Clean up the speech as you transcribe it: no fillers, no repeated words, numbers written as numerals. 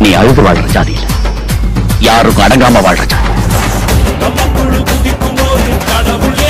நீ அழுது வாழ்ற ஜாதி இல்ல, யாருக்கும் அடங்காம வாழ்ற ஜாதி.